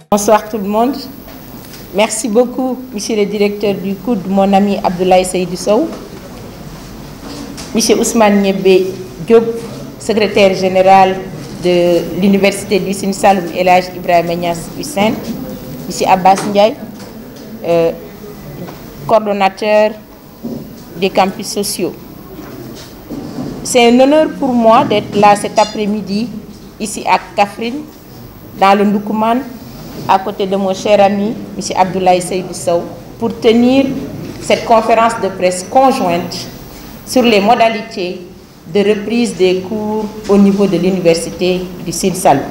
Bonsoir tout le monde. Merci beaucoup, monsieur le directeur du COUD, mon ami Abdoulaye Seydou Sow, monsieur Ousmane Niébé Diop, secrétaire général de l'Université du Sine Saloum El Hadj Ibrahima Niass Hussein, monsieur Abbas Ndiaye, coordonnateur des campus sociaux. C'est un honneur pour moi d'être là cet après-midi, ici à Kaffrine, dans le Ndoukoumane, à côté de mon cher ami, M. Abdoulaye Seydou Sow, pour tenir cette conférence de presse conjointe sur les modalités de reprise des cours au niveau de l'Université du Sine Saloum.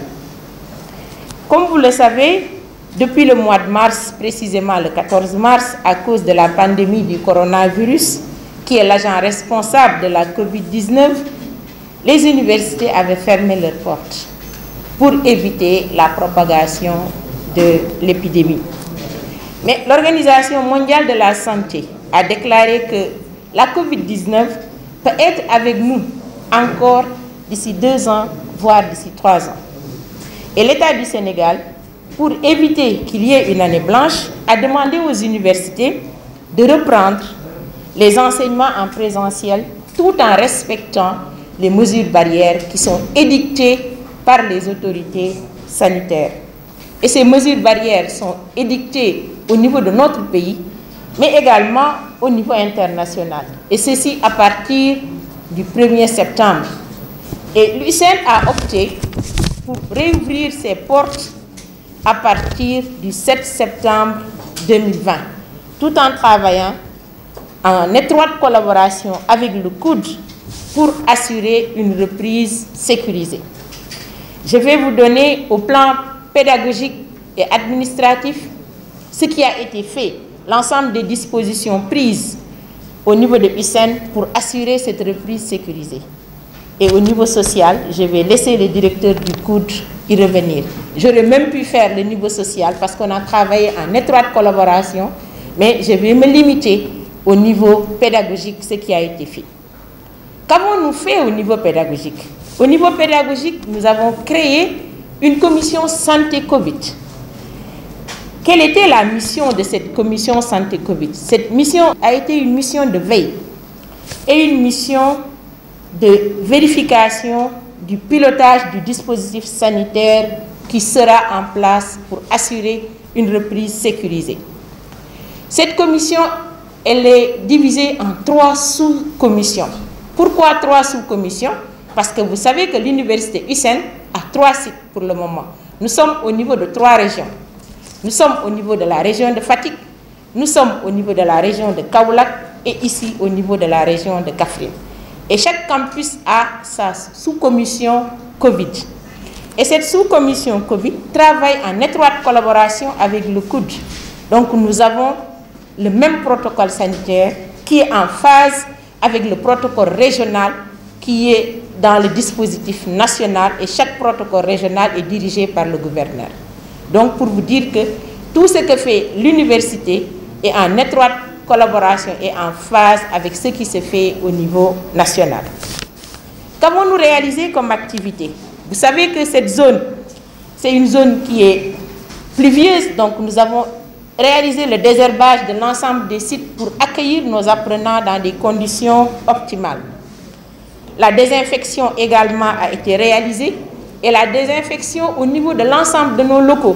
Comme vous le savez, depuis le mois de mars, précisément le 14 mars, à cause de la pandémie du coronavirus, qui est l'agent responsable de la COVID-19, les universités avaient fermé leurs portes pour éviter la propagation de l'épidémie. Mais l'Organisation mondiale de la santé a déclaré que la COVID-19 peut être avec nous encore d'ici 2 ans, voire d'ici 3 ans. Et l'État du Sénégal, pour éviter qu'il y ait une année blanche, a demandé aux universités de reprendre les enseignements en présentiel tout en respectant les mesures barrières qui sont édictées par les autorités sanitaires. Et ces mesures barrières sont édictées au niveau de notre pays, mais également au niveau international. Et ceci à partir du 1er septembre. Et l'USN a opté pour réouvrir ses portes à partir du 7 septembre 2020, tout en travaillant en étroite collaboration avec le COUD pour assurer une reprise sécurisée. Je vais vous donner au plan pédagogique et administratif ce qui a été fait, l'ensemble des dispositions prises au niveau de Hussein pour assurer cette reprise sécurisée. Et au niveau social, je vais laisser le directeur du COUD y revenir. J'aurais même pu faire le niveau social parce qu'on a travaillé en étroite collaboration, mais je vais me limiter au niveau pédagogique, ce qui a été fait. Qu'avons-nous fait au niveau pédagogique? Au niveau pédagogique, nous avons créé une commission santé Covid. Quelle était la mission de cette commission santé Covid? Cette mission a été une mission de veille et une mission de vérification du pilotage du dispositif sanitaire qui sera en place pour assurer une reprise sécurisée. Cette commission, elle est divisée en 3 sous-commissions. Pourquoi 3 sous-commissions? Parce que vous savez que l'université Hussein a 3 sites pour le moment. Nous sommes au niveau de 3 régions. Nous sommes au niveau de la région de Fatick, nous sommes au niveau de la région de Kaolack et ici au niveau de la région de Kaffrine. Et chaque campus a sa sous-commission Covid. Et cette sous-commission Covid travaille en étroite collaboration avec le COUD. Donc nous avons le même protocole sanitaire qui est en phase avec le protocole régional qui est dans le dispositif national et chaque protocole régional est dirigé par le gouverneur. Donc pour vous dire que tout ce que fait l'université est en étroite collaboration et en phase avec ce qui se fait au niveau national. Qu'avons-nous réalisé comme activité? Vous savez que cette zone, c'est une zone qui est pluvieuse, donc nous avons réalisé le désherbage de l'ensemble des sites pour accueillir nos apprenants dans des conditions optimales. La désinfection également a été réalisée et la désinfection au niveau de l'ensemble de nos locaux,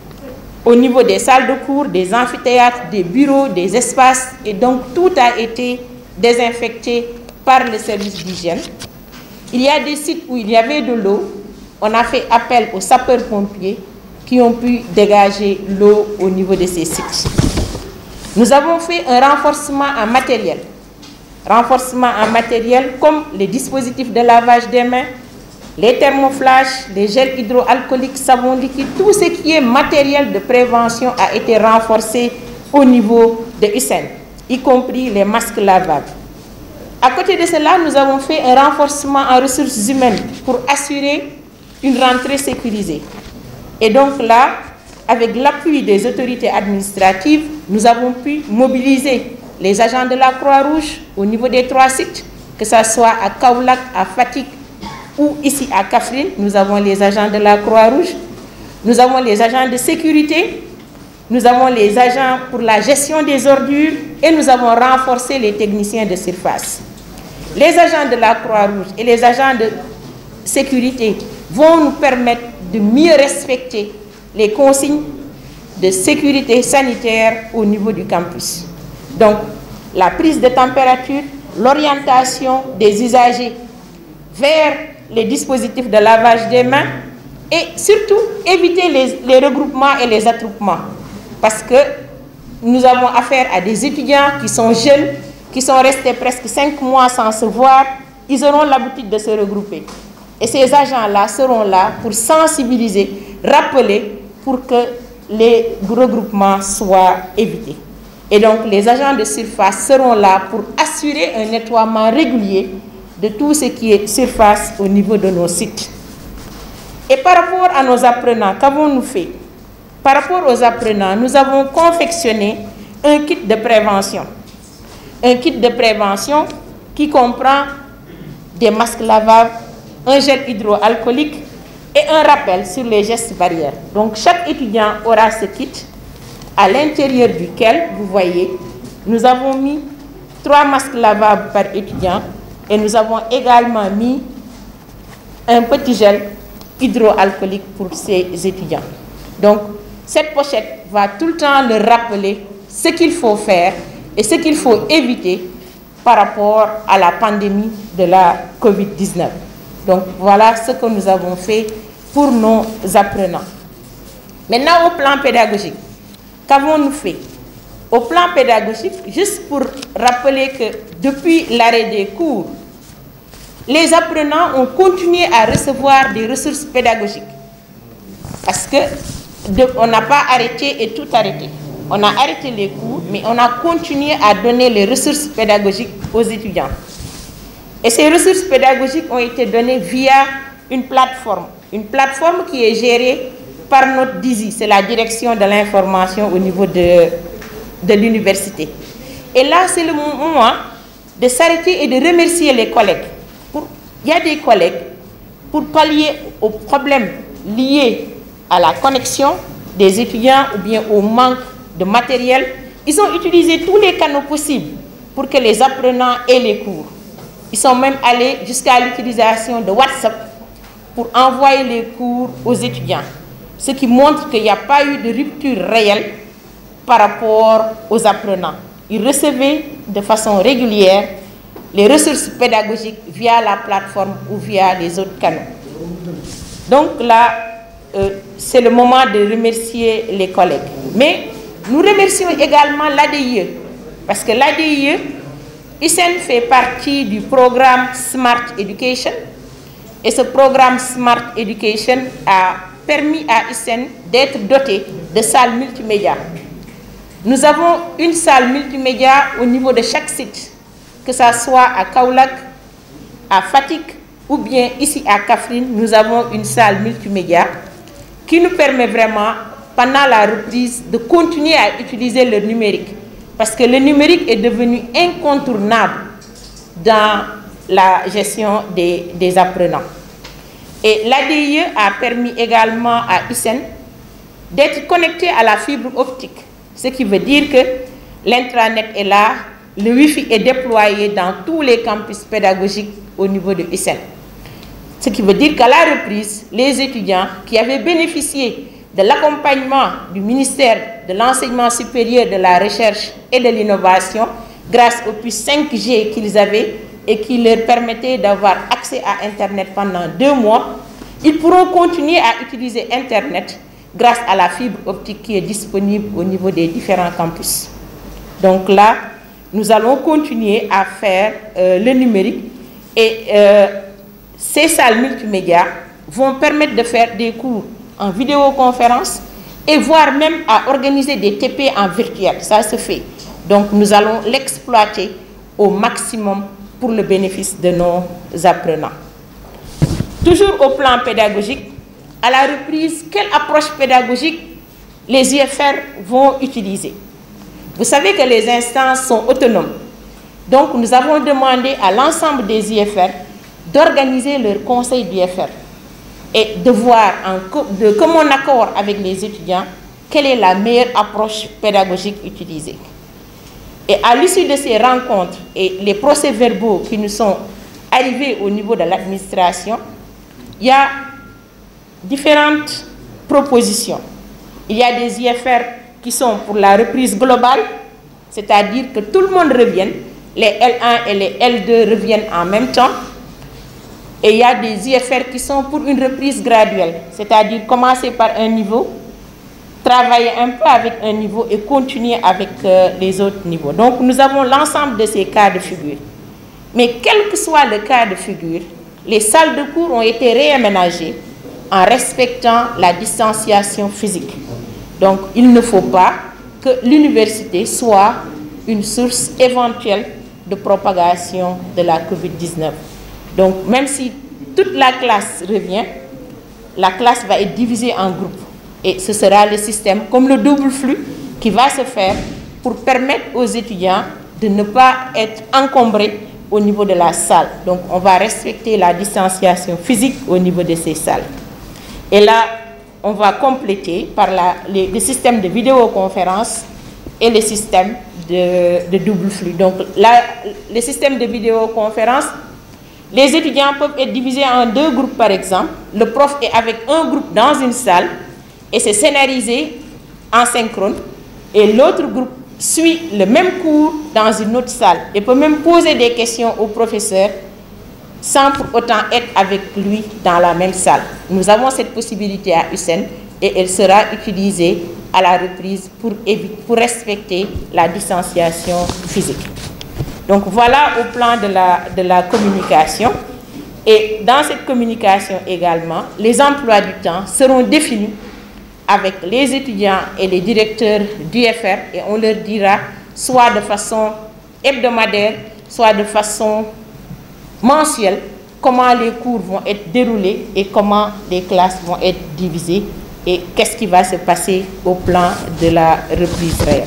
au niveau des salles de cours, des amphithéâtres, des bureaux, des espaces, et donc tout a été désinfecté par le service d'hygiène. Il y a des sites où il y avait de l'eau, on a fait appel aux sapeurs-pompiers qui ont pu dégager l'eau au niveau de ces sites. Nous avons fait un renforcement en matériel. Renforcement en matériel comme les dispositifs de lavage des mains, les thermoflages, les gels hydroalcooliques, savon liquide, tout ce qui est matériel de prévention a été renforcé au niveau de Hussein, y compris les masques lavables. À côté de cela, nous avons fait un renforcement en ressources humaines pour assurer une rentrée sécurisée. Et donc là, avec l'appui des autorités administratives, nous avons pu mobiliser les agents de la Croix-Rouge au niveau des 3 sites, que ce soit à Kaolack, à Fatick ou ici à Kaffrine, nous avons les agents de la Croix-Rouge. Nous avons les agents de sécurité, nous avons les agents pour la gestion des ordures et nous avons renforcé les techniciens de surface. Les agents de la Croix-Rouge et les agents de sécurité vont nous permettre de mieux respecter les consignes de sécurité sanitaire au niveau du campus. Donc, la prise de température, l'orientation des usagers vers les dispositifs de lavage des mains et surtout éviter les regroupements et les attroupements. Parce que nous avons affaire à des étudiants qui sont jeunes, qui sont restés presque 5 mois sans se voir, ils auront l'habitude de se regrouper. Et ces agents-là seront là pour sensibiliser, rappeler, pour que les regroupements soient évités. Et donc, les agents de surface seront là pour assurer un nettoiement régulier de tout ce qui est surface au niveau de nos sites. Et par rapport à nos apprenants, qu'avons-nous fait? Par rapport aux apprenants, nous avons confectionné un kit de prévention. Un kit de prévention qui comprend des masques lavables, un gel hydroalcoolique et un rappel sur les gestes barrières. Donc, chaque étudiant aura ce kit à l'intérieur duquel, vous voyez, nous avons mis 3 masques lavables par étudiant et nous avons également mis un petit gel hydroalcoolique pour ces étudiants. Donc, cette pochette va tout le temps leur rappeler ce qu'il faut faire et ce qu'il faut éviter par rapport à la pandémie de la COVID-19. Donc, voilà ce que nous avons fait pour nos apprenants. Maintenant, au plan pédagogique, qu'avons-nous fait? Au plan pédagogique, juste pour rappeler que depuis l'arrêt des cours, les apprenants ont continué à recevoir des ressources pédagogiques. Parce que on n'a pas arrêté et tout arrêté. On a arrêté les cours, mais on a continué à donner les ressources pédagogiques aux étudiants. Et ces ressources pédagogiques ont été données via une plateforme qui est gérée par notre DISI, c'est la direction de l'information au niveau de l'université. Et là, c'est le moment de s'arrêter et de remercier les collègues. Il y a des collègues, pour pallier aux problèmes liés à la connexion des étudiants ou bien au manque de matériel, ils ont utilisé tous les canaux possibles pour que les apprenants aient les cours. Ils sont même allés jusqu'à l'utilisation de WhatsApp pour envoyer les cours aux étudiants. Ce qui montre qu'il n'y a pas eu de rupture réelle par rapport aux apprenants. Ils recevaient de façon régulière les ressources pédagogiques via la plateforme ou via les autres canaux. Donc là, c'est le moment de remercier les collègues. Mais nous remercions également l'ADIE, parce que l'ADIE, ISEN fait partie du programme Smart Education, et ce programme Smart Education a permis à ISEN d'être doté de salles multimédia. Nous avons une salle multimédia au niveau de chaque site, que ce soit à Kaolack, à Fatick ou bien ici à Kaffrine, nous avons une salle multimédia qui nous permet vraiment, pendant la reprise, de continuer à utiliser le numérique. Parce que le numérique est devenu incontournable dans la gestion des apprenants. Et l'ADIE a permis également à ISEN d'être connecté à la fibre optique. Ce qui veut dire que l'intranet est là, le Wi-Fi est déployé dans tous les campus pédagogiques au niveau de ISEN. Ce qui veut dire qu'à la reprise, les étudiants qui avaient bénéficié de l'accompagnement du ministère de l'Enseignement supérieur, de la Recherche et de l'Innovation, grâce aux puces 5G qu'ils avaient et qui leur permettaient d'avoir accès à Internet pendant 2 mois, ils pourront continuer à utiliser Internet grâce à la fibre optique qui est disponible au niveau des différents campus. Donc là, nous allons continuer à faire le numérique et ces salles multimédia vont permettre de faire des cours en vidéoconférence et voire même à organiser des TP en virtuel. Ça se fait. Donc nous allons l'exploiter au maximum pour le bénéfice de nos apprenants. Toujours au plan pédagogique, à la reprise, quelle approche pédagogique les IFR vont utiliser? Vous savez que les instances sont autonomes. Donc nous avons demandé à l'ensemble des IFR d'organiser leur conseil d'IFR. et de voir de commun accord avec les étudiants quelle est la meilleure approche pédagogique utilisée. Et à l'issue de ces rencontres et les procès-verbaux qui nous sont arrivés au niveau de l'administration, il y a différentes propositions. Il y a des IFR qui sont pour la reprise globale, c'est-à-dire que tout le monde revienne, les L1 et les L2 reviennent en même temps. Et il y a des IFR qui sont pour une reprise graduelle, c'est-à-dire commencer par un niveau, travailler un peu avec un niveau et continuer avec les autres niveaux. Donc nous avons l'ensemble de ces cas de figure. Mais quel que soit le cas de figure, les salles de cours ont été réaménagées en respectant la distanciation physique. Donc il ne faut pas que l'université soit une source éventuelle de propagation de la COVID-19. Donc même si toute la classe revient, la classe va être divisée en groupes. Et ce sera le système, comme le double flux, qui va se faire pour permettre aux étudiants de ne pas être encombrés au niveau de la salle. Donc on va respecter la distanciation physique au niveau de ces salles. Et là, on va compléter par le système de vidéoconférence et le système de double flux. Donc là, le système de vidéoconférence, les étudiants peuvent être divisés en 2 groupes par exemple. Le prof est avec un groupe dans une salle et c'est scénarisé en synchrone. Et l'autre groupe suit le même cours dans une autre salle et peut même poser des questions au professeur sans pour autant être avec lui dans la même salle. Nous avons cette possibilité à USSEN et elle sera utilisée à la reprise pour respecter la distanciation physique. Donc voilà au plan de la communication. Et dans cette communication également, les emplois du temps seront définis avec les étudiants et les directeurs d'UFR et on leur dira soit de façon hebdomadaire, soit de façon mensuelle, comment les cours vont être déroulés et comment les classes vont être divisées et qu'est-ce qui va se passer au plan de la reprise réelle.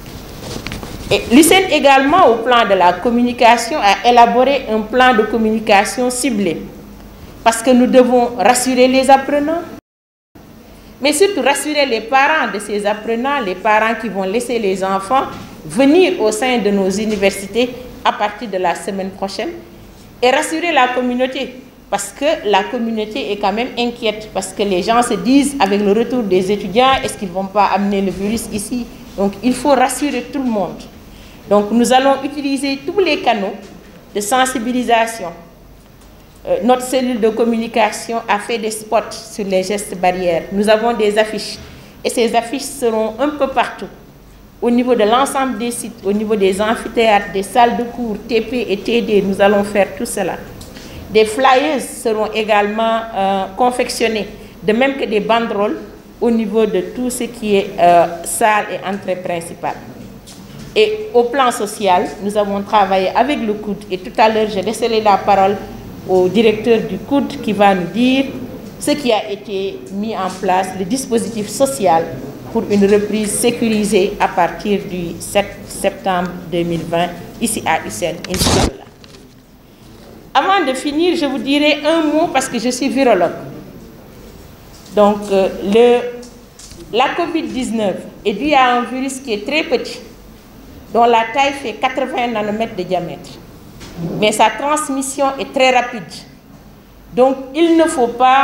Et l'USSEN également, au plan de la communication, a élaboré un plan de communication ciblé parce que nous devons rassurer les apprenants, mais surtout rassurer les parents de ces apprenants, les parents qui vont laisser les enfants venir au sein de nos universités à partir de la semaine prochaine et rassurer la communauté parce que la communauté est quand même inquiète parce que les gens se disent avec le retour des étudiants, est-ce qu'ils ne vont pas amener le virus ici? Donc il faut rassurer tout le monde. Donc nous allons utiliser tous les canaux de sensibilisation. Notre cellule de communication a fait des spots sur les gestes barrières. Nous avons des affiches et ces affiches seront un peu partout. Au niveau de l'ensemble des sites, au niveau des amphithéâtres, des salles de cours, TP et TD, nous allons faire tout cela. Des flyers seront également confectionnés, de même que des banderoles au niveau de tout ce qui est salle et entrée principale. Et au plan social, nous avons travaillé avec le COUD et tout à l'heure, j'ai laissé la parole au directeur du COUD qui va nous dire ce qui a été mis en place, le dispositif social pour une reprise sécurisée à partir du 7 septembre 2020 ici à USSEN, Inch'Allah. Avant de finir, je vous dirai un mot parce que je suis virologue. Donc, la COVID-19 est due à un virus qui est très petit, dont la taille fait 80 nanomètres de diamètre. Mais sa transmission est très rapide. Donc, il ne faut pas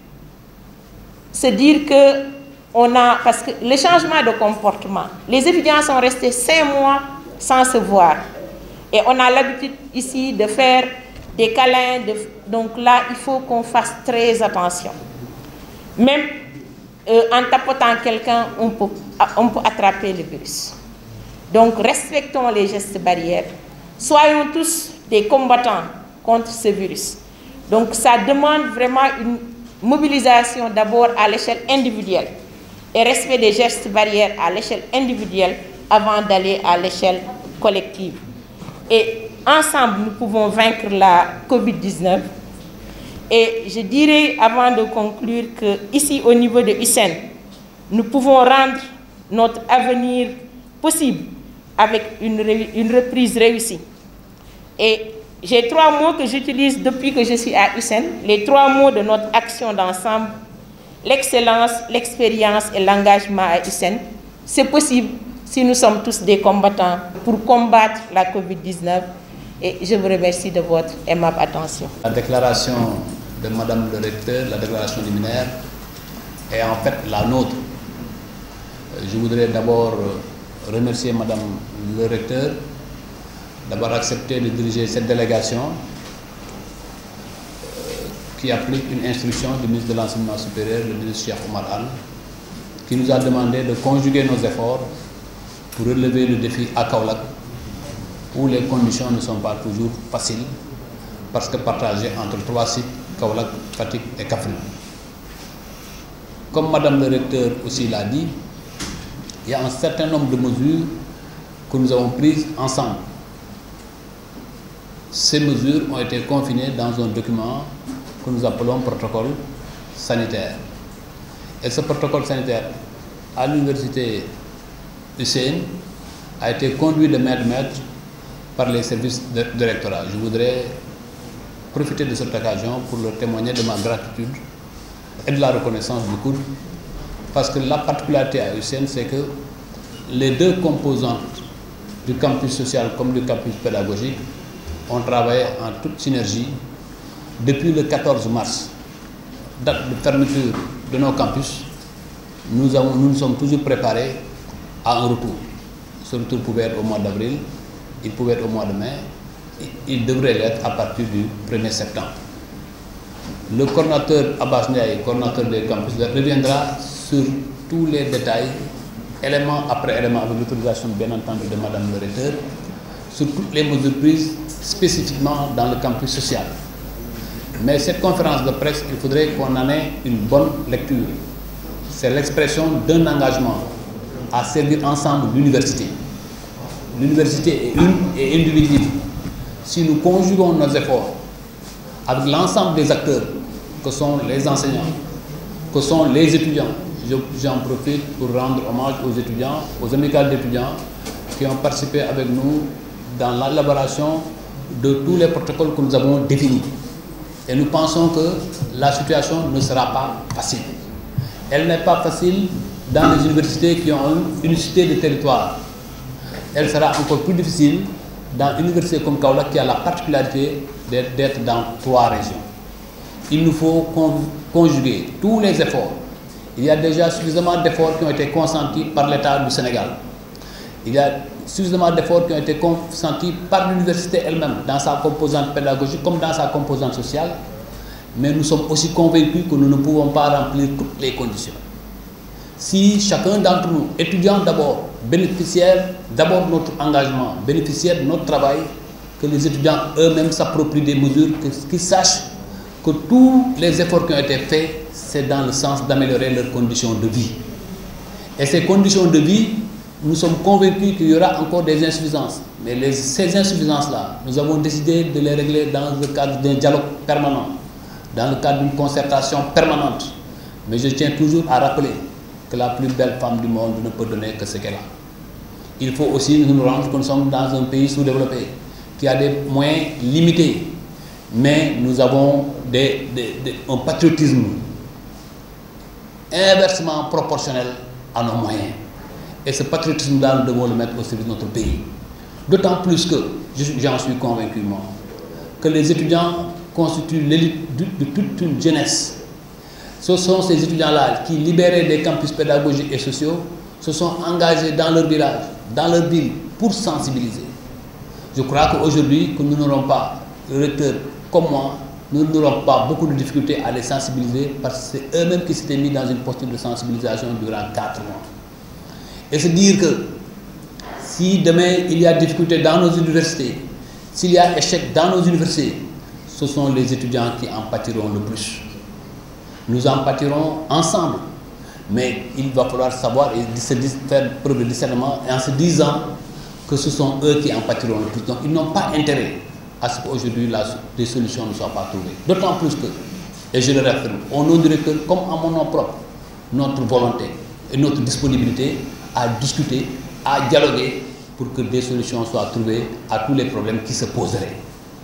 se dire que parce que le changement de comportement, les étudiants sont restés 5 mois sans se voir. Et on a l'habitude ici de faire des câlins. Donc là, il faut qu'on fasse très attention. Même en tapotant quelqu'un, on peut attraper le virus. Donc, respectons les gestes barrières. Soyons tous des combattants contre ce virus. Donc, ça demande vraiment une mobilisation d'abord à l'échelle individuelle et respect des gestes barrières à l'échelle individuelle avant d'aller à l'échelle collective. Et ensemble, nous pouvons vaincre la COVID-19. Et je dirais, avant de conclure, qu'ici, au niveau de USSEN, nous pouvons rendre notre avenir possible avec une reprise réussie. Et J'ai 3 mots que j'utilise depuis que je suis à USSEN, les 3 mots de notre action d'ensemble: l'excellence, l'expérience et l'engagement à USSEN. C'est possible si nous sommes tous des combattants pour combattre la Covid-19. Et je vous remercie de votre aimable attention. La déclaration de Madame le recteur, la déclaration liminaire, est en fait la nôtre. Je voudrais d'abord remercier Madame le recteur d'avoir accepté de diriger cette délégation qui applique une instruction du ministre de l'Enseignement supérieur, le ministre Cheikh Oumar Anne, qui nous a demandé de conjuguer nos efforts pour relever le défi à Kaolack, où les conditions ne sont pas toujours faciles, parce que partagées entre 3 sites, Kaolack, Fatick et Kaffrine. Comme Madame le recteur aussi l'a dit, il y a un certain nombre de mesures que nous avons prises ensemble. Ces mesures ont été confinées dans un document que nous appelons protocole sanitaire. Et ce protocole sanitaire, à l'université UCN, a été conduit de main de maître par les services de rectorat. Je voudrais profiter de cette occasion pour leur témoigner de ma gratitude et de la reconnaissance du COUD, parce que la particularité à UCN, c'est que les 2 composantes du campus social comme du campus pédagogique ont travaillé en toute synergie depuis le 14 mars, date de fermeture de nos campus. Nous nous sommes toujours préparés à un retour. Ce retour pouvait être au mois d'avril, il pouvait être au mois de mai, il devrait l'être à partir du 1er septembre. Le coordinateur Abbas Ndiaye, coordinateur des campus, reviendra sur tous les détails, élément après élément, avec l'autorisation bien entendu de Madame le recteur, sur toutes les mesures prises spécifiquement dans le campus social. Mais cette conférence de presse, il faudrait qu'on en ait une bonne lecture. C'est l'expression d'un engagement à servir ensemble l'université. L'université est une et indivisible. Si nous conjuguons nos efforts avec l'ensemble des acteurs, que sont les enseignants, que sont les étudiants, j'en profite pour rendre hommage aux étudiants, aux amicales d'étudiants qui ont participé avec nous dans l'élaboration de tous les protocoles que nous avons définis. Et nous pensons que la situation ne sera pas facile. Elle n'est pas facile dans les universités qui ont une unicité de territoire. Elle sera encore plus difficile dans une université comme Kaolack qui a la particularité d'être dans 3 régions. Il nous faut conjuguer tous les efforts. Il y a déjà suffisamment d'efforts qui ont été consentis par l'État du Sénégal. Il y a suffisamment d'efforts qui ont été consentis par l'université elle-même dans sa composante pédagogique comme dans sa composante sociale. Mais nous sommes aussi convaincus que nous ne pouvons pas remplir toutes les conditions. Si chacun d'entre nous, étudiants d'abord, bénéficiaires d'abord de notre engagement, bénéficiaires de notre travail, que les étudiants eux-mêmes s'approprient des mesures, qu'ils sachent que tous les efforts qui ont été faits, c'est dans le sens d'améliorer leurs conditions de vie. Et ces conditions de vie, nous sommes convaincus qu'il y aura encore des insuffisances. Mais ces insuffisances-là, nous avons décidé de les régler dans le cadre d'un dialogue permanent, dans le cadre d'une concertation permanente. Mais je tiens toujours à rappeler que la plus belle femme du monde ne peut donner que ce qu'elle a. Il faut aussi nous rendre que nous sommes dans un pays sous-développé, qui a des moyens limités, mais nous avons un patriotisme inversement proportionnel à nos moyens. Et ce patriotisme-là, nous devons le mettre au service de notre pays. D'autant plus que, j'en suis convaincu, moi, que les étudiants constituent l'élite de toute une jeunesse. Ce sont ces étudiants-là qui, libérés des campus pédagogiques et sociaux, se sont engagés dans leur village, dans leur ville, pour sensibiliser. Je crois qu'aujourd'hui, que nous n'aurons pas, le recteur comme moi, nous n'aurons pas beaucoup de difficultés à les sensibiliser parce que c'est eux-mêmes qui s'étaient mis dans une posture de sensibilisation durant 4 mois. Et se dire que si demain il y a difficulté dans nos universités, s'il y a échec dans nos universités, ce sont les étudiants qui en pâtiront le plus. Nous en pâtirons ensemble, mais il va falloir savoir et faire preuve de discernement en se disant que ce sont eux qui en pâtiront le plus. Donc ils n'ont pas intérêt à ce qu'aujourd'hui des solutions ne soient pas trouvées. D'autant plus que, et je le réaffirme, au nom du recteur comme à mon nom propre, notre volonté et notre disponibilité à discuter, à dialoguer pour que des solutions soient trouvées à tous les problèmes qui se poseraient.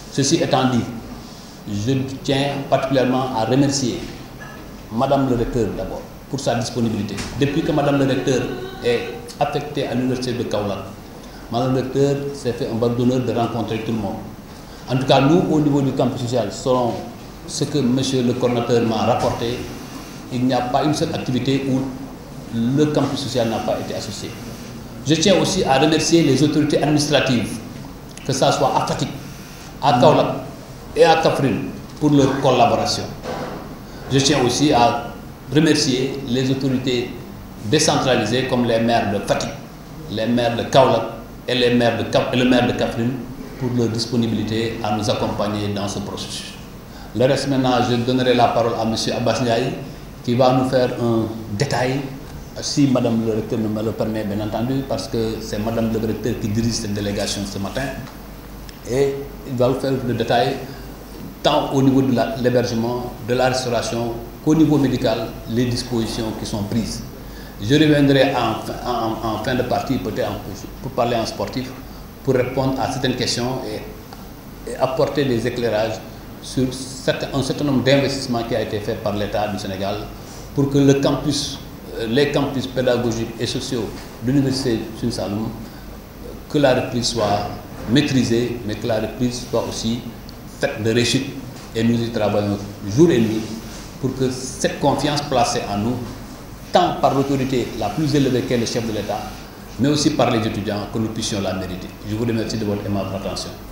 Ceci étant dit, je tiens particulièrement à remercier Madame le recteur d'abord pour sa disponibilité. Depuis que Madame le recteur est affectée à l'université de Kaolack, Madame le recteur s'est fait un bel d'honneur de rencontrer tout le monde. En tout cas, nous, au niveau du campus social, selon ce que Monsieur le coordinateur m'a rapporté, il n'y a pas une seule activité où le campus social n'a pas été associé. Je tiens aussi à remercier les autorités administratives, que ce soit à Fatick, à Kaolack et à Kaffrine, pour leur collaboration. Je tiens aussi à remercier les autorités décentralisées comme les maires de Fatick, les maires de Kaolack et le maire de Kaffrine pour leur disponibilité à nous accompagner dans ce processus. Le reste maintenant, je donnerai la parole à M. Abbas Ndiaye qui va nous faire un détail, si Madame le recteur me le permet bien entendu, parce que c'est Madame le recteur qui dirige cette délégation ce matin, et il va vous faire le détail tant au niveau de l'hébergement, de la restauration, qu'au niveau médical, les dispositions qui sont prises. Je reviendrai en fin de partie, peut-être pour parler en sportif, pour répondre à certaines questions et apporter des éclairages sur un certain nombre d'investissements qui a été fait par l'État du Sénégal pour que les campus pédagogiques et sociaux de l'Université Sine Saloum, que la reprise soit maîtrisée, mais que la reprise soit aussi faite de réussite. Et nous y travaillons jour et nuit pour que cette confiance placée en nous, tant par l'autorité la plus élevée qu'est le chef de l'État, mais aussi par les étudiants, que nous puissions la mériter. Je vous remercie de votre aimable attention.